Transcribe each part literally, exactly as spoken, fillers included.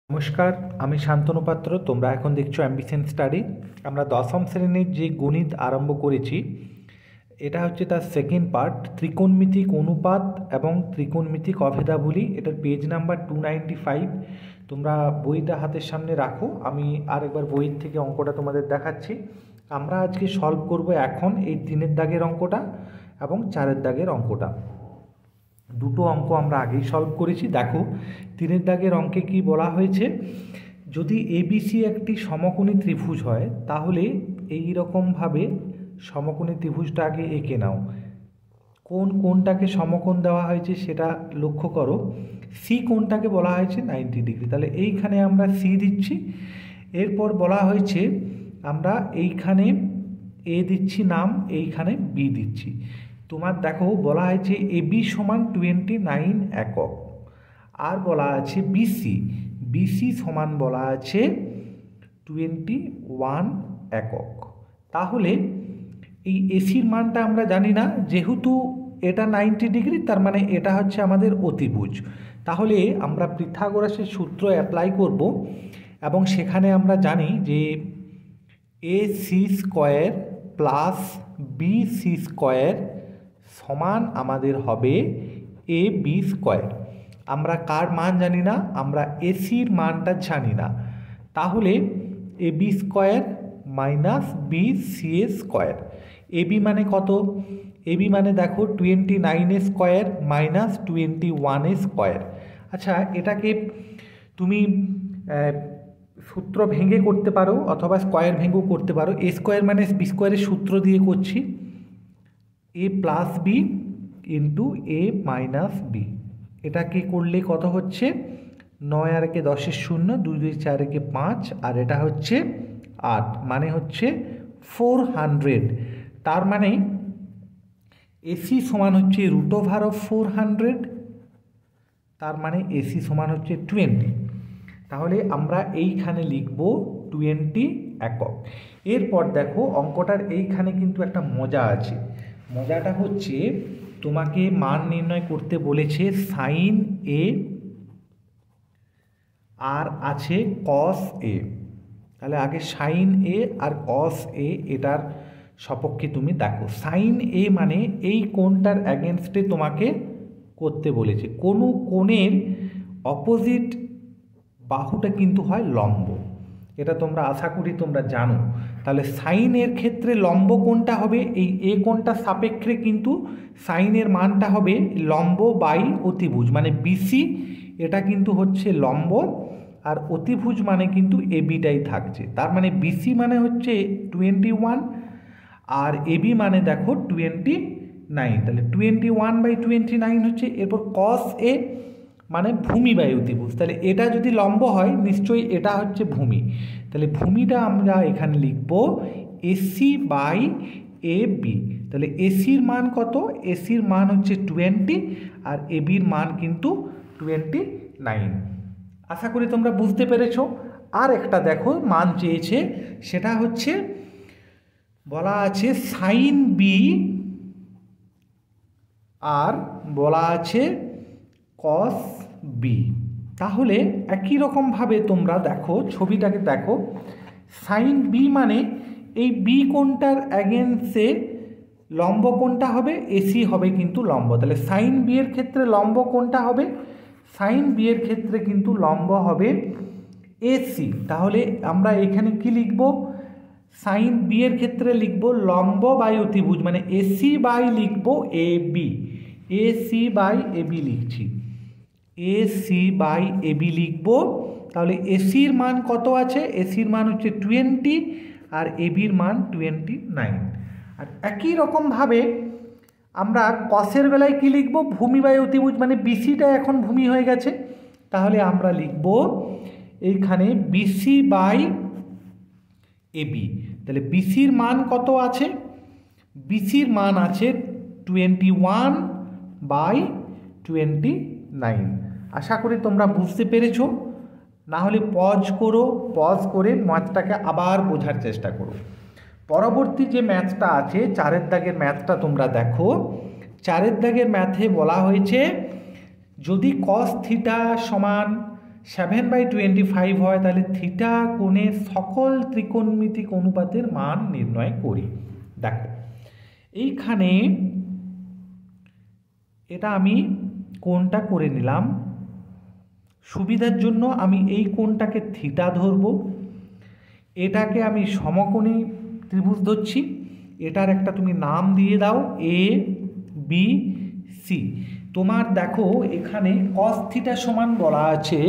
নমস্কার, আমি শান্তনু পাত্র। তোমরা এখন দেখছো অ্যাম্বিশন স্টাডি। আমরা দশম শ্রেণীর যে গণিত আরম্ভ করেছি, এটা হচ্ছে তার সেকেন্ড পার্ট, ত্রিকোণমিতিক অনুপাত এবং ত্রিকোণমিতিক অভেদাবলী। এটার page number two ninety five. তোমরা বইটা হাতের সামনে রাখো, আমি আরেকবার বইয়ের থেকে অঙ্কটা তোমাদের দেখাচ্ছি। আমরা আজকে সলভ করব এখন এই তিনের দাগের অঙ্কটা এবং চারের দাগের অঙ্কটা। দুটো অঙ্ক আমরা আগেই সলভ করেছি। দেখো, তিনের দাগের অঙ্কে কি বলা হয়েছে, যদি এবিসি একটি সমকোণী ত্রিভুজ হয় তাহলে এই রকমভাবে সমকোণী ত্রিভুজটা আগে এঁকে নাও। কোন কোণটাকে সমকোণ দেওয়া হয়েছে সেটা লক্ষ্য করো। সি কোণটাকে বলা হয়েছে নাইনটি ডিগ্রি, তাহলে এইখানে আমরা সি দিচ্ছি। এরপর বলা হয়েছে আমরা এইখানে এ দিচ্ছি নাম, এইখানে বি দিচ্ছি। তোমার দেখো বলা হয়েছে এ বি সমান টোয়েন্টি নাইন একক, আর বলা আছে বিসি বিসি সমান বলা আছে টোয়েন্টি ওয়ান একক। তাহলে এই এসির মানটা আমরা জানি না, যেহেতু এটা নাইনটি ডিগ্রি তার মানে এটা হচ্ছে আমাদের অতিভুজ। তাহলে আমরা পিথাগোরাসের সূত্র অ্যাপ্লাই করব এবং সেখানে আমরা জানি যে A C square plus B C square সমান আমাদের হবে এ বি স্কোয়ার। আমরা কার মান জানি না, আমরা এসির মানটা জানি না। তাহলে A B square minus B C A square. A B মানে কত? এ বি মানে দেখো twenty nine square minus twenty one square. আচ্ছা, এটাকে তুমি সূত্র ভেঙে করতে পারো অথবা স্কোয়ার ভেঙেও করতে পারো। এ স্কোয়ার মাইনাস বি স্কোয়ারের সূত্র দিয়ে করছি, A plus B into A minus B. এটাকে করলে কত হচ্ছে? নয় আর একে দশের শূন্য, দুই দুই চার একে পাঁচ, আর এটা হচ্ছে আট, মানে হচ্ছে ফোর হান্ড্রেড। তার মানে এসি সমান হচ্ছে root over of four hundred, তার মানে এসি সমান হচ্ছে টোয়েন্টি। তাহলে আমরা এইখানে লিখব টোয়েন্টি একক। এরপর দেখো অঙ্কটার এইখানে কিন্তু একটা মজা আছে। মজাটা হচ্ছে তোমাকে মান নির্ণয় করতে বলেছে সাইন এ আর আছে কস এ। তাহলে আগে সাইন এ আর কস এ এটার সপক্ষে তুমি দেখো। সাইন এ মানে এই কোণটার অ্যাগেনস্টে তোমাকে করতে বলেছে। কোনো কোণের অপোজিট বাহুটা কিন্তু হয় লম্ব, এটা তোমরা আশা করি তোমরা জানো। তাহলে সাইনের ক্ষেত্রে লম্ব কোণটা হবে এই এ কোণটার সাপেক্ষে, কিন্তু সাইনের মানটা হবে লম্ব বাই অতিভুজ, মানে বিসি এটা কিন্তু হচ্ছে লম্ব আর অতিভুজ মানে কিন্তু এবিটাই থাকছে। তার মানে বিসি মানে হচ্ছে টোয়েন্টি ওয়ান আর এবি মানে দেখো টোয়েন্টি নাইন। তাহলে twenty one by twenty nine হচ্ছে। এরপর কস এ মানে ভূমি বাই অতিভুজ, তাহলে এটা যদি লম্ব হয় নিশ্চয়ই এটা হচ্ছে ভূমি। তাহলে ভূমিটা আমরা এখানে লিখব এসি বাই এ বি। তাহলে এসির মান কত? এসির মান হচ্ছে টোয়েন্টি আর এবির মান কিন্তু টোয়েন্টি নাইন। আশা করি তোমরা বুঝতে পেরেছো। আর একটা দেখো মান চেয়েছে, সেটা হচ্ছে বলা আছে সাইন বি আর বলা আছে কস বি। তাহলে একই রকমভাবে তোমরা দেখো ছবিটাকে দেখো। সাইন বি মানে এই বি কোণটার অ্যাগেন্সে লম্ব কোণটা হবে এসি হবে কিন্তু লম্ব। তাহলে সাইন বি এর ক্ষেত্রে লম্ব কোণটা হবে, সাইন বি এর ক্ষেত্রে কিন্তু লম্ব হবে এসি। তাহলে আমরা এখানে কি লিখব? সাইন বি এর ক্ষেত্রে লিখব লম্ব বাই অতিভুজ, মানে এসি বাই লিখব A B, AC by A B লিখছি, এসি বাই এ বি লিখব। তাহলে এসির মান কত আছে? এসির মান হচ্ছে টোয়েন্টি আর এবির মান টোয়েন্টি নাইন। আর একই রকমভাবে আমরা কসের বেলায় কি লিখব? ভূমি বাই অতিভুজ, মানে বিসিটা এখন ভূমি হয়ে গেছে। তাহলে আমরা লিখব এইখানে বিসি বাই এবি। তাহলে বিসির মান কত আছে? বিসির মান আছে twenty one by twenty nine. আশা করি তোমরা বুঝতে পেরেছো। না হলে পজ করো, পজ করে ম্যাথটাকে আবার বোঝার চেষ্টা করো। পরবর্তী যে ম্যাথটা আছে চারের দাগের ম্যাথটা তোমরা দেখো। চারের দাগের ম্যাথে বলা হয়েছে যদি কস থিটা সমান সেভেন বাই টোয়েন্টি ফাইভ হয়, তাহলে থিটা কোণের সকল ত্রিকোণমিতিক অনুপাতের মান নির্ণয় করি। দেখো এইখানে এটা আমি কোণটা করে নিলাম, সুবিধার জন্য আমি এই কোণটাকে থিটা ধরব, এটাকে আমি সমকোণী ত্রিভুজ ধরছি, এটার একটা তুমি নাম দিয়ে দাও এ বি সি। তোমার দেখো এখানে কস থিটা সমান বলা আছে,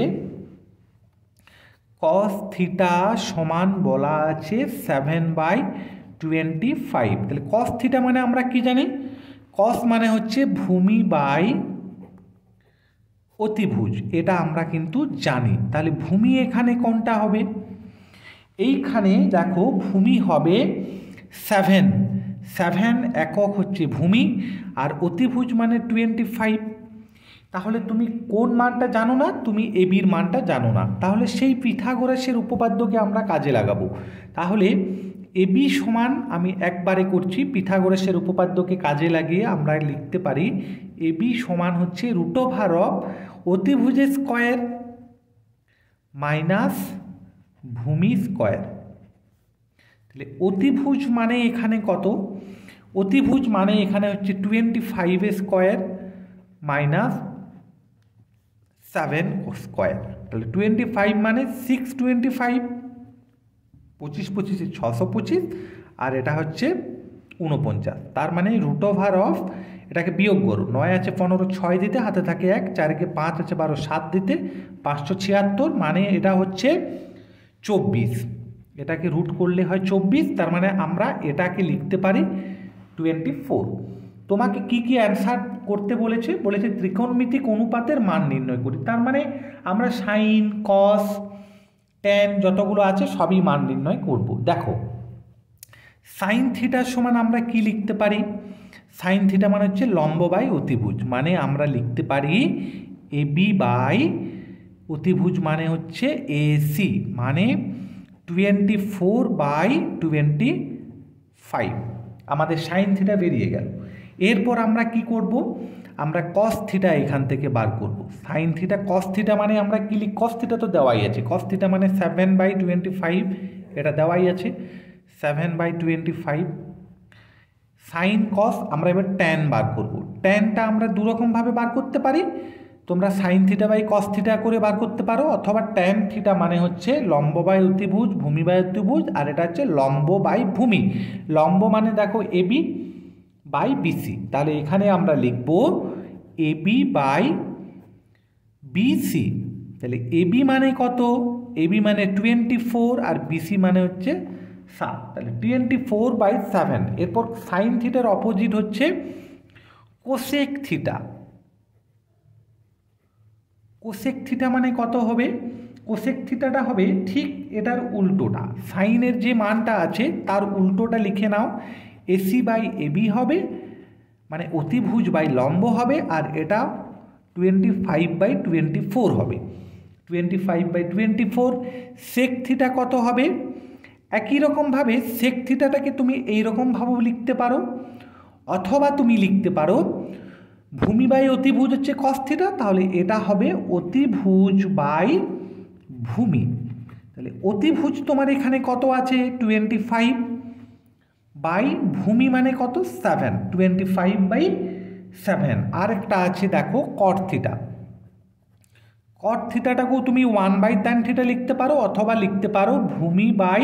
কস থিটা সমান বলা আছে সেভেন বাই টোয়েন্টি ফাইভ। তাহলে কস থিটা মানে আমরা কি জানি, কস মানে হচ্ছে ভূমি বাই অতিভুজ, এটা আমরা কিন্তু জানি। তাহলে ভূমি এখানে কোনটা হবে, এইখানে দেখো ভূমি হবে সেভেন, সেভেন একক হচ্ছে ভূমি, আর অতিভুজ মানে টোয়েন্টি ফাইভ। তাহলে তুমি কোন মানটা জানো না, তুমি এবির মানটা জানো না, তাহলে সেই পিথাগোরাসের উপপাদ্যকে আমরা কাজে লাগাবো। তাহলে এবি সমান আমি একবারে করছি, পিথাগোরাসের উপপাদ্যকে কাজে লাগিয়ে আমরা লিখতে পারি এবি সমান হচ্ছে রুট ওভার অফ অতিভুজের স্কয়ার মাইনাস ভূমি স্কয়ার। তাহলে অতিভুজ মানে এখানে কত, অতিভুজ মানে এখানে হচ্ছে টোয়েন্টি ফাইভের স্কয়ার মাইনাস সেভেন স্কয়ার। তাহলে টোয়েন্টি ফাইভ মানে সিক্স টোয়েন্টি ফাইভ, পঁচিশ পঁচিশে ছশো পঁচিশ, আর এটা হচ্ছে উনপঞ্চাশ। তার মানে রুট ওভার অফ, এটাকে বিয়োগ করো, নয় আছে পনেরো, ছয় দিতে হাতে থাকে এক, চারকে পাঁচ আছে বারো, সাত দিতে পাঁচশো ছিয়াত্তর, মানে এটা হচ্ছে চব্বিশ। এটাকে রুট করলে হয় চব্বিশ, তার মানে আমরা এটাকে লিখতে পারি টোয়েন্টি ফোর। তোমাকে কি কি অ্যান্সার করতে বলেছে, বলেছে ত্রিকোণমিতিক অনুপাতের মান নির্ণয় করি। তার মানে আমরা সাইন কস ট্যান যতগুলো আছে সবই মান নির্ণয় করব। দেখো সাইন থিটার সমান আমরা কি লিখতে পারি, সাইন থিটা মানে হচ্ছে লম্ব বাই অতিভুজ, মানে আমরা লিখতে পারি এবি বাই অতিভুজ মানে হচ্ছে এসি, মানে twenty four by twenty five. আমাদের সাইন থিটা বেরিয়ে গেল। এরপর আমরা কি করব, আমরা কস থিটা এখান থেকে বার করব। সাইন থিটা কস থিটা মানে আমরা কি লিখ, কস থিটা তো দেওয়াই আছে, কস থিটা মানে সেভেন বাই টোয়েন্টি ফাইভ, এটা দেওয়াই আছে seven by twenty five. Sine cos আমরা এবার ট্যান বার করব। ট্যানটা আমরা দুরকমভাবে বার করতে পারি, তোমরা sine theta by cos theta করে বার করতে পারো, অথবা ট্যান থিটা মানে হচ্ছে লম্ব বাই অতিভুজ, ভূমি বাই অতিভুজ, আর এটা হচ্ছে লম্ব বাই ভূমি। লম্ব মানে দেখো এবি বাই বিসি, তাহলে এখানে আমরা লিখব এবি বাই বিসি। তাহলে এবি মানে কত, এবি মানে টোয়েন্টি ফোর, আর বিসি মানে হচ্ছে সাত, তাহলে টোয়েন্টি ফোর বাই সেভেন। এরপর সাইন থিটার অপোজিট হচ্ছে কোসেক থিটা, কোসেক থিটা মানে কত হবে, কোসেক থিটাটা হবে ঠিক এটার উল্টোটা, সাইনের যে মানটা আছে তার উল্টোটা লিখে নাও, এসি বাই এবি হবে, মানে অতিভুজ বাই লম্ব হবে, আর এটা twenty five by twenty four হবে, twenty five by twenty four. Sec theta কত হবে, একই রকমভাবে সেক থিটাটাকে তুমি এইরকমভাবেও লিখতে পারো, অথবা তুমি লিখতে পারো ভূমি বাই অতিভুজ হচ্ছে কস থিটা, তাহলে এটা হবে অতিভুজ বাই ভূমি। তাহলে অতিভুজ তোমার এখানে কত আছে টোয়েন্টি ফাইভ, বাই ভূমি মানে কত seven, twenty five by seven. আর একটা আছে দেখো কট থিটা, কট থিটাটাকেও তুমি ওয়ান বাই ট্যান থিটা লিখতে পারো, অথবা লিখতে পারো ভূমি বাই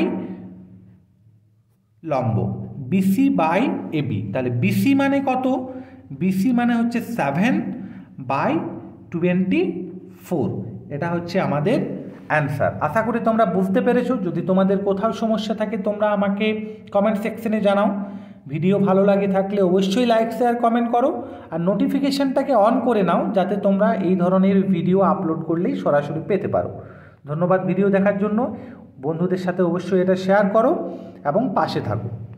লম্ব, বিসি বাই এবি। তাহলে বিসি মানে কত, বিসি মানে হচ্ছে সেভেন বাই টোয়েন্টি ফোর। এটা হচ্ছে আমাদের অ্যান্সার। আশা করি তোমরা বুঝতে পেরেছো। যদি তোমাদের কোথাও সমস্যা থাকে তোমরা আমাকে কমেন্ট সেকশনে জানাও। ভিডিও ভালো লাগে থাকলে অবশ্যই লাইক শেয়ার কমেন্ট করো, আর নোটিফিকেশানটাকে অন করে নাও যাতে তোমরা এই ধরনের ভিডিও আপলোড করলেই সরাসরি পেতে পারো। ধন্যবাদ ভিডিও দেখার জন্য। বন্ধুদের সাথে অবশ্যই এটা শেয়ার করো এবং পাশে থাকো।